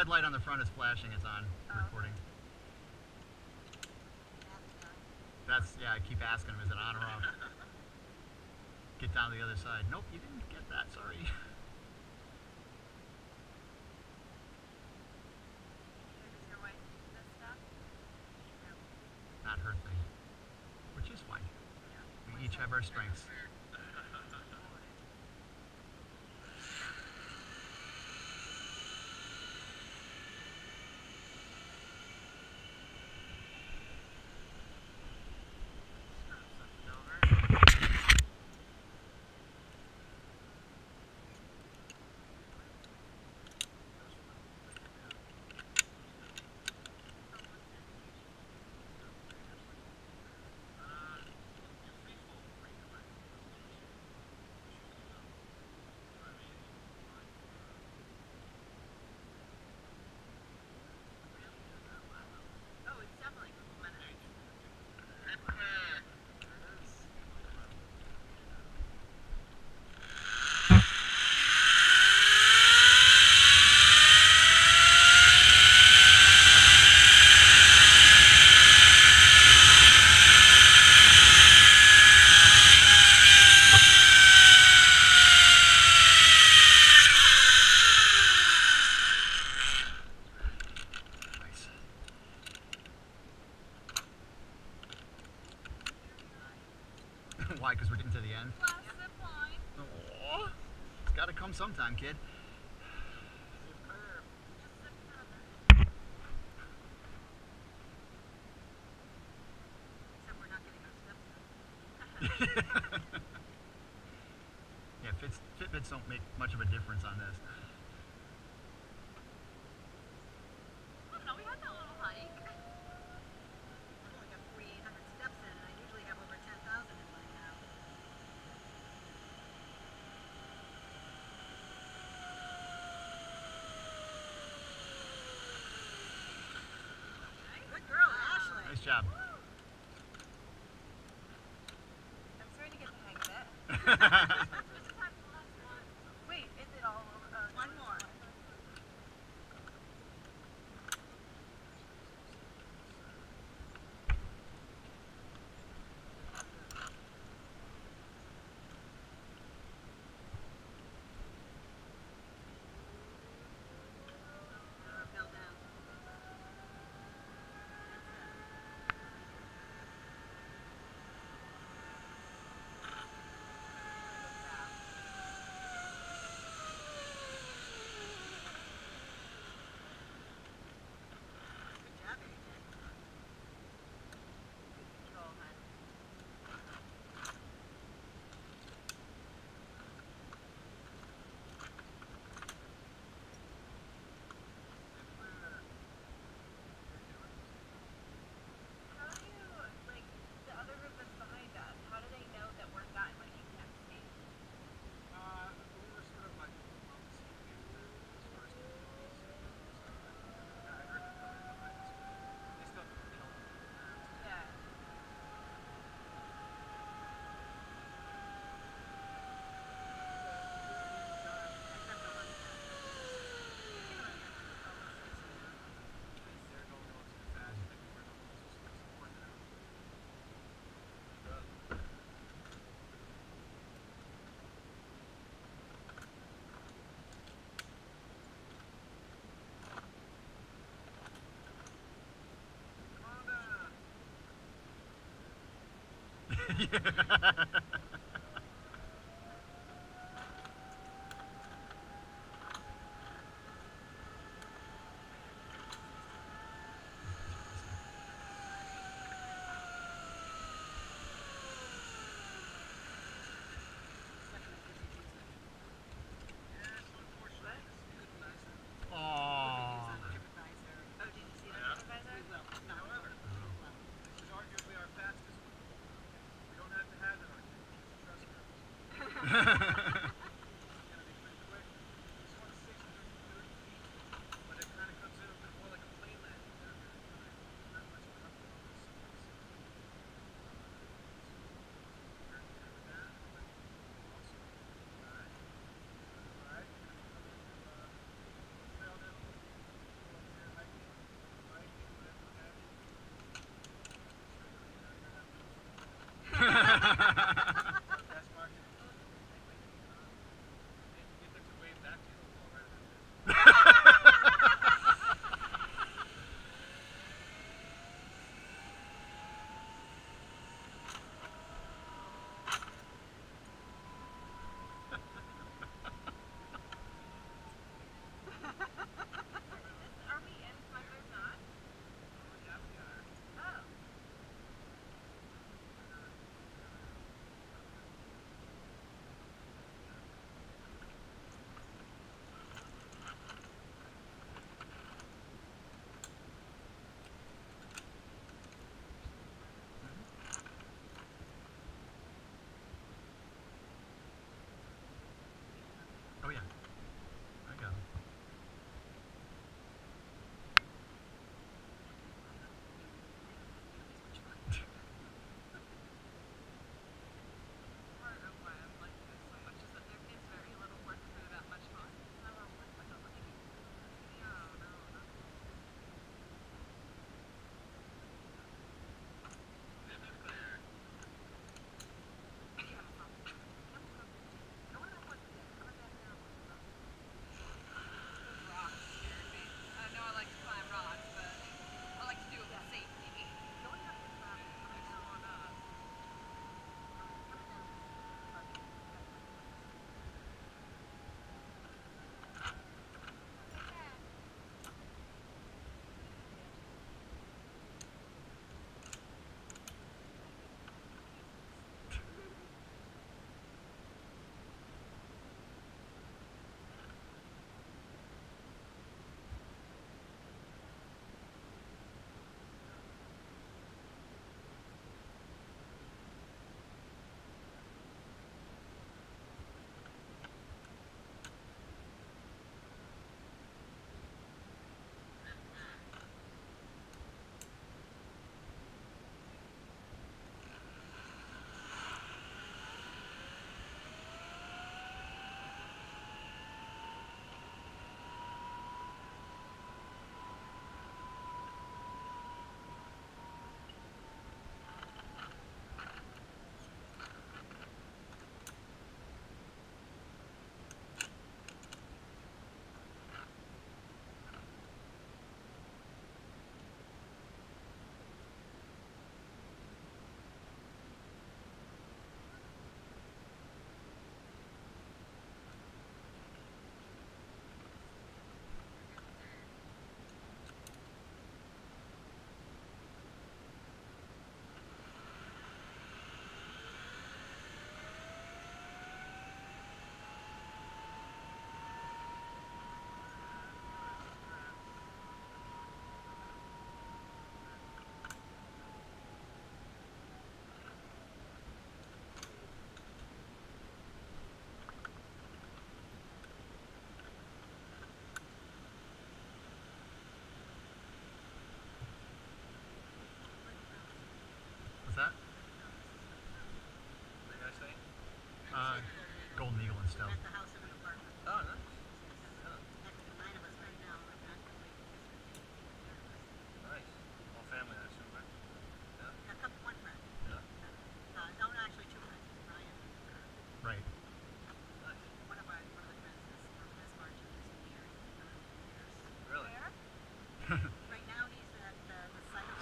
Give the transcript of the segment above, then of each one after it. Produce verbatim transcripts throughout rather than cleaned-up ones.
light on the front is flashing. It's on. Oh. Recording. That's, yeah, I keep asking him, is it on or off? Get down to the other side. Nope, you didn't get that, sorry. Does your wife this stuff? Not her thing. Which is fine. Yeah. We each have our strengths. Why? Because we're getting to the end? Last zip line. Oh, it's got to come sometime, kid. Except we're not getting our steps in. Yeah, Fits, Fitbits don't make much of a difference on this. I don't know, we had that little hike. I've only got forty-eight hundred steps in, and I usually have over ten thousand in by now. Good girl, Ashley. Nice job. I'm starting to get the hang of it. Wait, is it all over? Uh, one more. Fell down. Good job, A J. Good control, hon. How do you, like, the other group that's behind us, how do they know that we're done? Like, you can't see? Uh, we were sort of like on the same page with as far as I heard them coming behind us. They still have to help. Yeah. They're going a little too fast. I think we're going a little too slow. So working out. Yeah. However, this is arguably our fastest one. We don't have to have it on.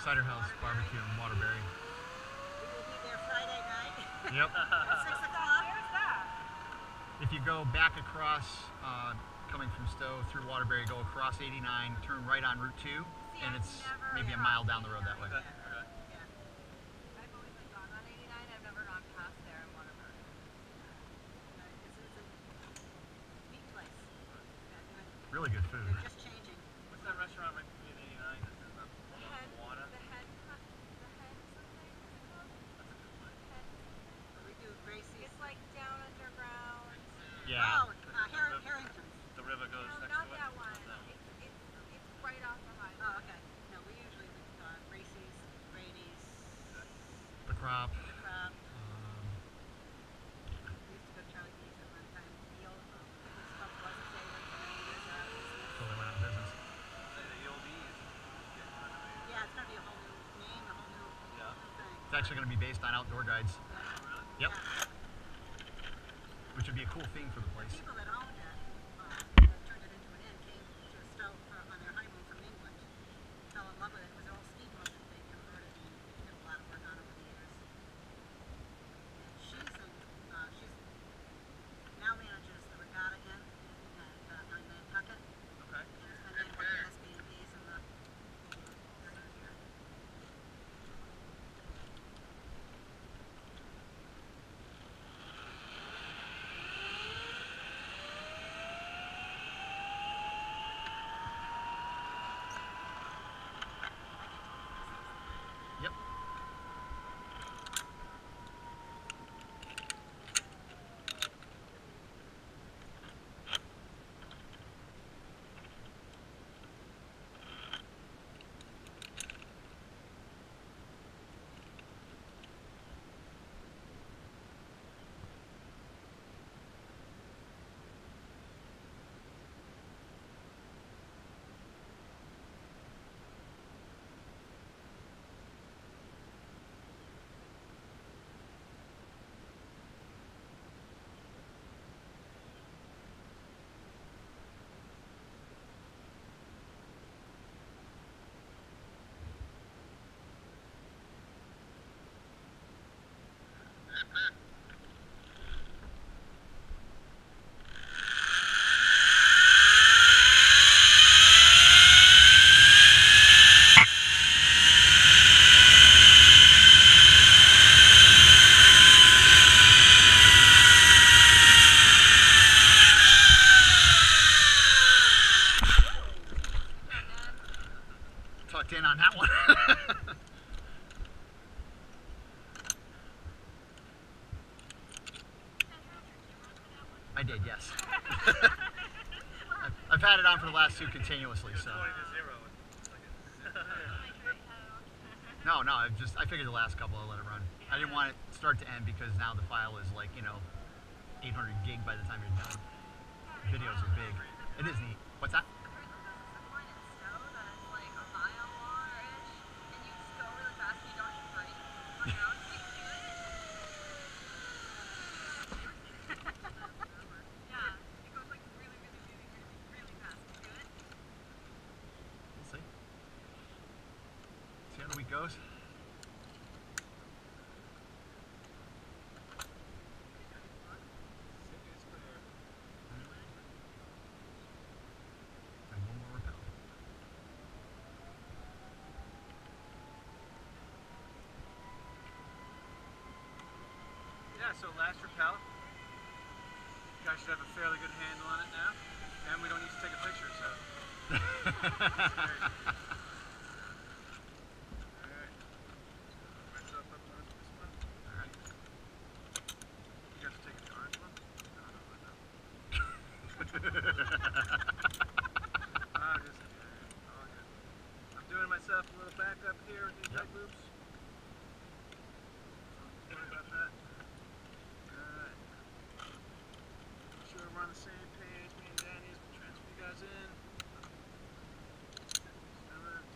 Cider House Barbecue in Waterbury. We will be there Friday night. Yep. At six o'clock. Where's that? If you go back across, uh, coming from Stowe through Waterbury, go across eighty-nine, turn right on Route two, See, and I've it's never maybe a been mile on down the road that way. Okay. Yeah. Okay. Yeah. I've always been gone on eighty-nine. I've never gone past there in Waterbury. Uh, It's, it's a neat place. Yeah, doing- Really good food. They're just changing. What's that restaurant right between eighty-nine that's in the, The along head, the water? the head, cut- the head something. What's it called? That's a good place. Head something. But we do Gracie's. It's like down underground. Yeah. Oh, uh, Har- Harrington's. The river goes No, next not to it? that one. Not that one. It's it's it's right off the highway. Oh, okay. No, we usually do uh, Gracie's, Brady's, The Crop. the Crab. Um, We used to go to Charlie D's at one time. The old um, this pub was a favorite for many years. Uh, it was- until they went out of business. Say the old E's getting renovated. yeah, it's gonna be a whole new name, a whole new, Yeah. new thing. It's actually going to be based on outdoor guides, Oh, really? Yep. Yeah. which would be a cool theme for the The place. people that owned it, uh, that turned it into an inn, came to Stowe for, on their honeymoon from England. Fell in love with it. It was an old steamboat that they converted and did a lot of work on over the years. And she's in, uh, she's now manages the Regatta Inn and, uh, on Nantucket. Okay. And has been in with the S B and Bs in the area here. Yep. Tucked in on that one. I did, yes. I've, I've had it on for the last two continuously, so. Twenty to zero. It's like a- No, no, I just I figured the last couple I'll let it run. I didn't want it start to end because now the file is like, you know, eight hundred gig by the time you're done. Videos are big. It is neat. What's that? Point in Stowe that is like a mile long-ish, and you just go really fast and you don't even brake on your own. Did you do it? Yeah, it goes like really, really, really, really, really fast. Did you do it? We'll see. See how the week goes. City is clear. And one more rappel. Yeah, so last rappel. You guys should have a fairly good handle on it now. And we don't need to take a picture, so. Alright. Myself up on this one. Alright. You guys are taking the orange one? No, no, no, no. I'm just kidding. All good. I'm doing myself a little backup here with these Yep. leg loops. Don't worry about that. Alright. Make sure we're on the same page. Me and Danny as we transfer you guys in. Seven.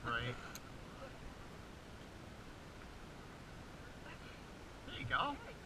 Right. There you go.